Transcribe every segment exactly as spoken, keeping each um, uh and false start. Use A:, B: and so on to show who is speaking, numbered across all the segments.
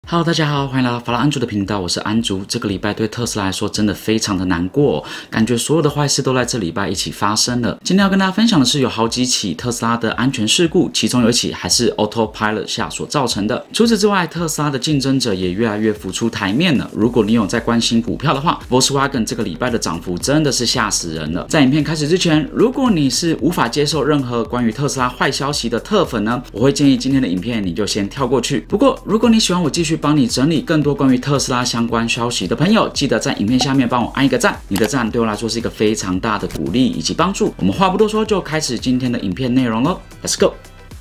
A: Hello， 大家好，欢迎来到法拉安竹的频道，我是安竹。这个礼拜对特斯拉来说真的非常的难过哦，感觉所有的坏事都在这礼拜一起发生了。今天要跟大家分享的是有好几起特斯拉的安全事故，其中有一起还是 Autopilot 下所造成的。除此之外，特斯拉的竞争者也越来越浮出台面了。如果你有在关心股票的话 ，Volkswagen 这个礼拜的涨幅真的是吓死人了。在影片开始之前，如果你是无法接受任何关于特斯拉坏消息的特粉呢，我会建议今天的影片你就先跳过去。不过，如果你喜欢我继续帮你整理更多关于特斯拉相关消息的朋友，记得在影片下面帮我按一个赞，你的赞对我来说是一个非常大的鼓励以及帮助。我们话不多说，就开始今天的影片内容咯 Let's go。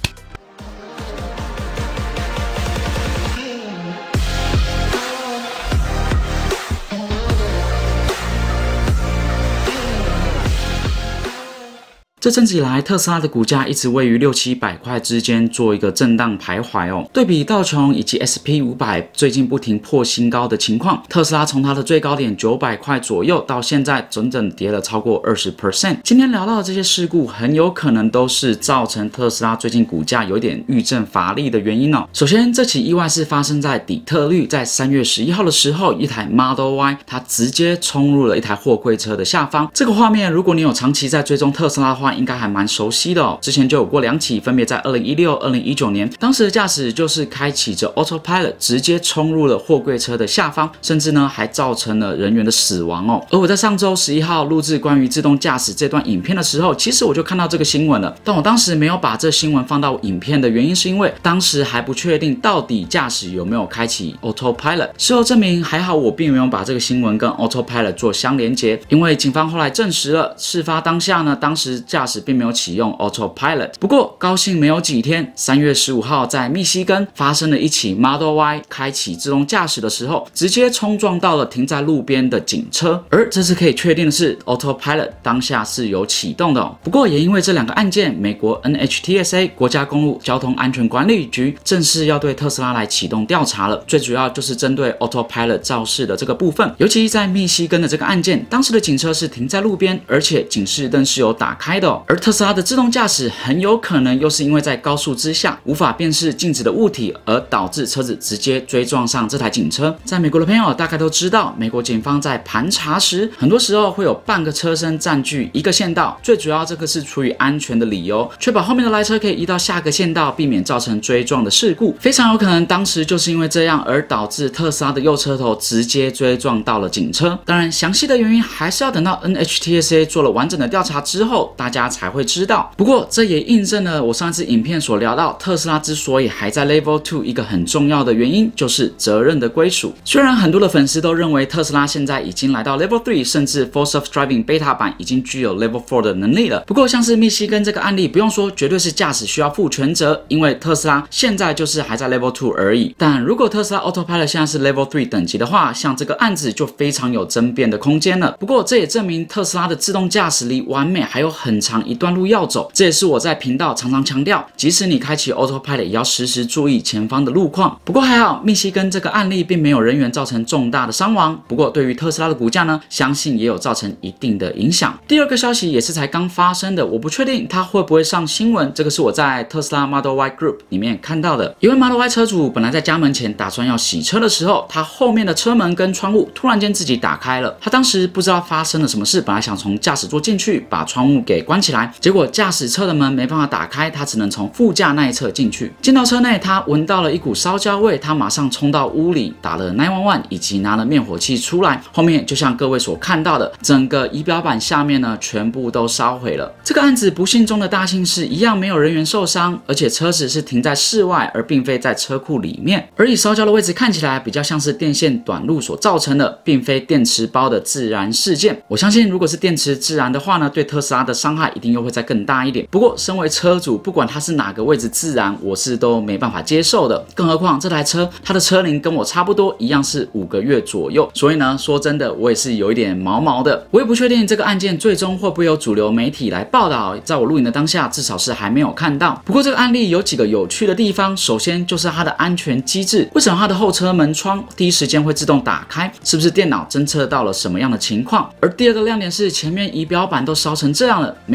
A: 这阵子以来，特斯拉的股价一直位于六七百块之间做一个震荡徘徊哦。对比道琼以及 S P 五百最近不停破新高的情况，特斯拉从它的最高点九百块左右到现在整整跌了超过 百分之二十。今天聊到的这些事故，很有可能都是造成特斯拉最近股价有点遇震乏力的原因哦。首先，这起意外是发生在底特律，在三月十一号的时候，一台 Model Y 它直接冲入了一台货柜车的下方。这个画面，如果你有长期在追踪特斯拉的话，应该还蛮熟悉的哦。之前就有过两起，分别在二零一六、二零一九年，当时的驾驶就是开启着 Autopilot， 直接冲入了货柜车的下方，甚至呢还造成了人员的死亡哦。而我在上周十一号录制关于自动驾驶这段影片的时候，其实我就看到这个新闻了，但我当时没有把这新闻放到影片的原因，是因为当时还不确定到底驾驶有没有开启 Autopilot。事后证明，还好我并没有把这个新闻跟 Autopilot 做相连结，因为警方后来证实了，事发当下呢，当时驾驶并没有启用 Autopilot。不过高兴没有几天，三月十五号在密西根发生了一起 Model Y 开启自动驾驶的时候，直接冲撞到了停在路边的警车。而这次可以确定的是 Autopilot 当下是有启动的哦。不过也因为这两个案件，美国 N H T S A 国家公路交通安全管理局正式要对特斯拉来启动调查了。最主要就是针对 Autopilot 肇事的这个部分，尤其在密西根的这个案件，当时的警车是停在路边，而且警示灯是有打开的哦。而特斯拉的自动驾驶很有可能又是因为在高速之下无法辨识静止的物体，而导致车子直接追撞上这台警车。在美国的朋友大概都知道，美国警方在盘查时，很多时候会有半个车身占据一个线道，最主要这个是出于安全的理由，确保后面的来车可以移到下个线道，避免造成追撞的事故。非常有可能当时就是因为这样而导致特斯拉的右车头直接追撞到了警车。当然，详细的原因还是要等到 N H T S A 做了完整的调查之后，大家才会知道。不过这也印证了我上次影片所聊到，特斯拉之所以还在 Level 二一个很重要的原因，就是责任的归属。虽然很多的粉丝都认为特斯拉现在已经来到 Level 三，甚至 Full Self Driving Beta 版已经具有 Level 四的能力了。不过像是密西根这个案例，不用说，绝对是驾驶需要负全责，因为特斯拉现在就是还在 Level 二而已。但如果特斯拉 Autopilot 现在是 Level 三等级的话，像这个案子就非常有争辩的空间了。不过这也证明特斯拉的自动驾驶离完美还有很长一段路要走。这也是我在频道常常强调，即使你开启 Autopilot 也要时时注意前方的路况。不过还好，密西根这个案例并没有人员造成重大的伤亡，不过对于特斯拉的股价呢，相信也有造成一定的影响。第二个消息也是才刚发生的，我不确定它会不会上新闻，这个是我在特斯拉 Model Y Group 里面看到的。一位 Model Y 车主本来在家门前打算要洗车的时候，他后面的车门跟窗户突然间自己打开了，他当时不知道发生了什么事，本来想从驾驶座进去把窗户给关起来，结果驾驶车的门没办法打开，他只能从副驾那一侧进去。进到车内，他闻到了一股烧焦味，他马上冲到屋里打了九一一以及拿了灭火器出来。后面就像各位所看到的，整个仪表板下面呢全部都烧毁了。这个案子不幸中的大幸是一样没有人员受伤，而且车子是停在室外，而并非在车库里面。而以烧焦的位置看起来比较像是电线短路所造成的，并非电池包的自燃事件。我相信如果是电池自燃的话呢，对特斯拉的伤害一定又会再更大一点。不过身为车主，不管它是哪个位置自燃，我是都没办法接受的。更何况这台车它的车龄跟我差不多，一样是五个月左右，所以呢，说真的，我也是有一点毛毛的。我也不确定这个案件最终会不会有主流媒体来报道，在我录影的当下，至少是还没有看到。不过这个案例有几个有趣的地方，首先就是它的安全机制，为什么它的后车门窗第一时间会自动打开？是不是电脑侦测到了什么样的情况？而第二个亮点是前面仪表板都烧成这样了，没有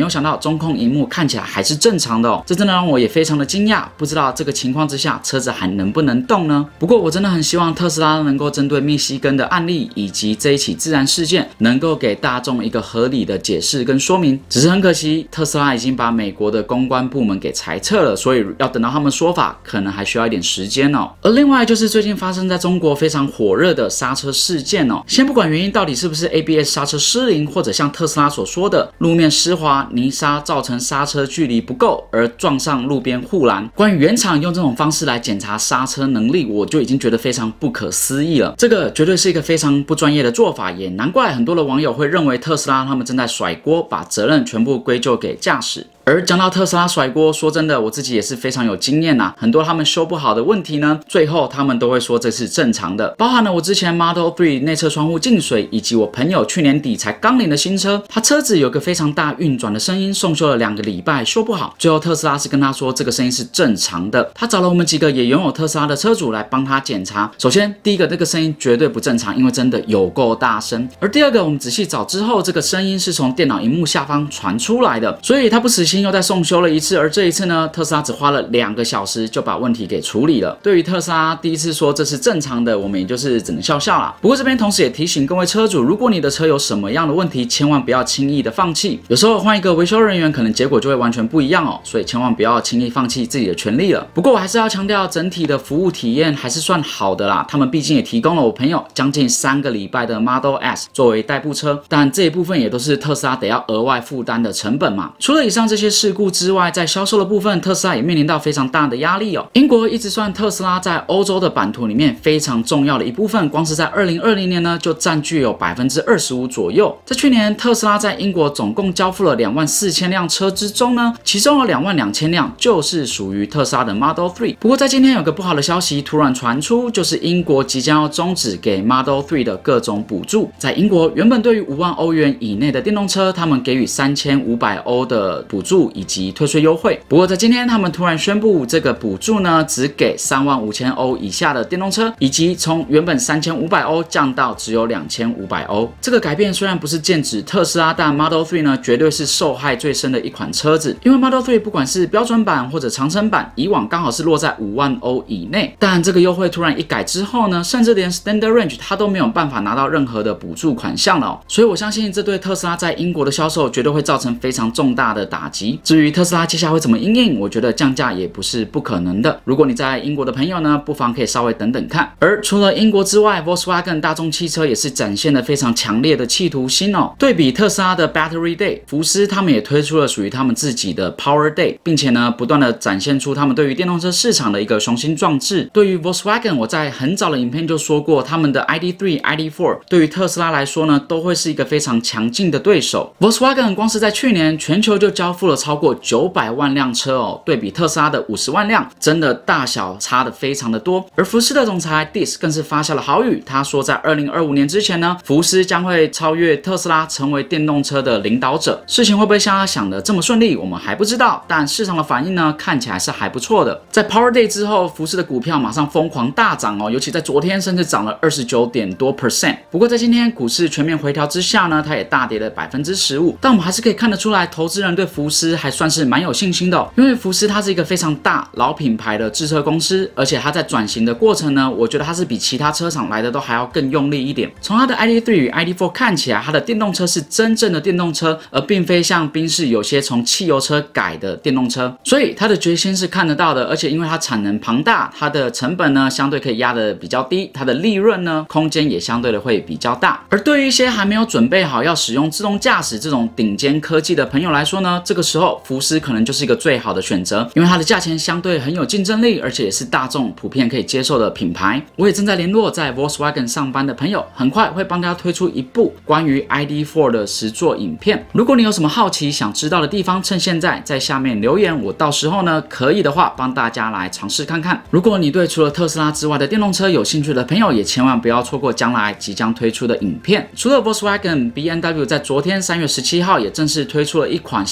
A: 有想到中控萤幕看起来还是正常的哦，这真的让我也非常的惊讶。不知道这个情况之下，车子还能不能动呢？不过我真的很希望特斯拉能够针对密西根的案例以及这一起自燃事件，能够给大众一个合理的解释跟说明。只是很可惜，特斯拉已经把美国的公关部门给裁撤了，所以要等到他们说法，可能还需要一点时间哦。而另外就是最近发生在中国非常火热的刹车事件哦，先不管原因到底是不是 A B S 刹车失灵，或者像特斯拉所说的路面湿滑、泥沙造成刹车距离不够而撞上路边护栏，关于原厂用这种方式来检查刹车能力，我就已经觉得非常不可思议了。这个绝对是一个非常不专业的做法，也难怪很多的网友会认为特斯拉他们正在甩锅，把责任全部归咎给驾驶。而讲到特斯拉甩锅，说真的，我自己也是非常有经验呐、啊。很多他们修不好的问题呢，最后他们都会说这是正常的。包含了我之前 Model 三内侧窗户进水，以及我朋友去年底才刚领的新车，他车子有个非常大运转的声音，送修了两个礼拜修不好，最后特斯拉是跟他说这个声音是正常的。他找了我们几个也拥有特斯拉的车主来帮他检查。首先，第一个这个声音绝对不正常，因为真的有够大声。而第二个，我们仔细找之后，这个声音是从电脑荧幕下方传出来的，所以他不死心又再送修了一次，而这一次呢，特斯拉只花了两个小时就把问题给处理了。对于特斯拉第一次说这是正常的，我们也就是只能笑笑啦。不过这边同时也提醒各位车主，如果你的车有什么样的问题，千万不要轻易的放弃。有时候换一个维修人员，可能结果就会完全不一样哦，所以千万不要轻易放弃自己的权利了。不过我还是要强调，整体的服务体验还是算好的啦。他们毕竟也提供了我朋友将近三个礼拜的 Model S 作为代步车，但这一部分也都是特斯拉得要额外负担的成本嘛。除了以上这些事故之外，在销售的部分，特斯拉也面临到非常大的压力哦。英国一直算特斯拉在欧洲的版图里面非常重要的一部分，光是在二零二零年呢，就占据有百分之二十五左右。在去年，特斯拉在英国总共交付了两万四千辆车之中呢，其中有两万两千辆就是属于特斯拉的 Model 三。不过在今天有个不好的消息突然传出，就是英国即将要终止给 Model 三的各种补助。在英国，原本对于五万欧元以内的电动车，他们给予三千五百欧的补助以及退税优惠。不过在今天，他们突然宣布，这个补助呢，只给三万五千欧以下的电动车，以及从原本三千五百欧降到只有两千五百欧。这个改变虽然不是剑指特斯拉，但 Model 三呢，绝对是受害最深的一款车子。因为 Model 三不管是标准版或者长程版，以往刚好是落在五万欧以内，但这个优惠突然一改之后呢，甚至连 Standard Range 它都没有办法拿到任何的补助款项了哦。所以我相信这对特斯拉在英国的销售绝对会造成非常重大的打击。至于特斯拉接下来会怎么因应，我觉得降价也不是不可能的。如果你在英国的朋友呢，不妨可以稍微等等看。而除了英国之外 ，Volkswagen 大众汽车也是展现了非常强烈的企图心哦。对比特斯拉的 Battery Day， 福斯他们也推出了属于他们自己的 Power Day， 并且呢，不断的展现出他们对于电动车市场的一个雄心壮志。对于 Volkswagen， 我在很早的影片就说过，他们的 I D 三、I D 四对于特斯拉来说呢，都会是一个非常强劲的对手。Volkswagen 光是在去年全球就交付了超过九百万辆车哦，对比特斯拉的五十万辆，真的大小差的非常的多。而福斯的总裁 Diss 更是发下了豪语，他说在二零二五年之前呢，福斯将会超越特斯拉，成为电动车的领导者。事情会不会像他想的这么顺利，我们还不知道，但市场的反应呢，看起来是还不错的。在 Power Day 之后，福斯的股票马上疯狂大涨哦，尤其在昨天甚至涨了二十九点多 percent。不过在今天股市全面回调之下呢，它也大跌了百分之十五。但我们还是可以看得出来，投资人对福斯还算是蛮有信心的哦，因为福斯它是一个非常大老品牌的制车公司，而且它在转型的过程呢，我觉得它是比其他车厂来的都还要更用力一点。从它的 I D 三 与 I D 四 看起来，它的电动车是真正的电动车，而并非像宾士有些从汽油车改的电动车，所以它的决心是看得到的。而且因为它产能庞大，它的成本呢相对可以压得比较低，它的利润呢空间也相对的会比较大。而对于一些还没有准备好要使用自动驾驶这种顶尖科技的朋友来说呢，这个时候福斯可能就是一个最好的选择，因为它的价钱相对很有竞争力，而且也是大众普遍可以接受的品牌。我也正在联络在 Volkswagen 上班的朋友，很快会帮大家推出一部关于 I D 四 的实作影片。如果你有什么好奇想知道的地方，趁现在在下面留言，我到时候呢可以的话帮大家来尝试看看。如果你对除了特斯拉之外的电动车有兴趣的朋友，也千万不要错过将来即将推出的影片。除了 Volkswagen， B M W 在昨天三月十七号也正式推出了一款新的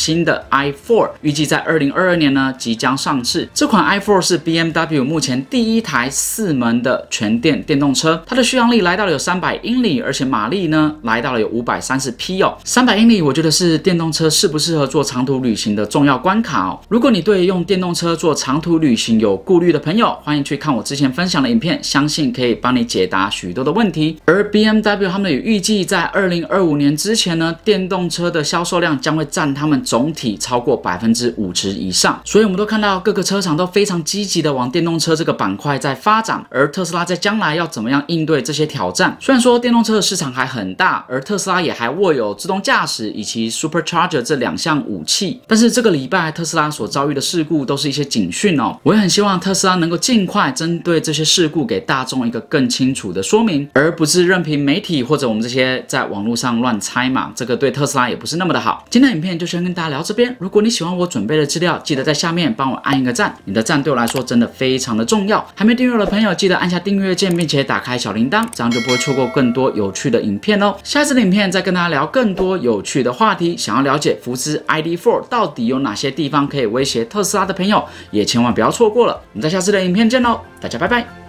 A: 的 i 四， 预计在二零二二年呢即将上市。这款 i 四 是 B M W 目前第一台四门的全电电动车，它的续航力来到了有三百英里，而且马力呢来到了有五百三十匹哦。三百英里，我觉得是电动车适不适合做长途旅行的重要关卡哦。如果你对用电动车做长途旅行有顾虑的朋友，欢迎去看我之前分享的影片，相信可以帮你解答许多的问题。而 B M W 他们也预计在二零二五年之前呢，电动车的销售量将会占他们总体超过百分之五十以上。所以我们都看到各个车厂都非常积极的往电动车这个板块在发展，而特斯拉在将来要怎么样应对这些挑战？虽然说电动车的市场还很大，而特斯拉也还握有自动驾驶以及 Supercharger 这两项武器，但是这个礼拜特斯拉所遭遇的事故都是一些警讯哦。我也很希望特斯拉能够尽快针对这些事故给大众一个更清楚的说明，而不是任凭媒体或者我们这些在网络上乱猜嘛，这个对特斯拉也不是那么的好。今天的影片就先跟大家聊这边，如果你喜欢我准备的资料，记得在下面帮我按一个赞，你的赞对我来说真的非常的重要。还没订阅的朋友记得按下订阅键，并且打开小铃铛，这样就不会错过更多有趣的影片哦。下次的影片再跟大家聊更多有趣的话题，想要了解福斯 I D 四 到底有哪些地方可以威胁特斯拉的朋友，也千万不要错过了。我们在下次的影片见喽，大家拜拜。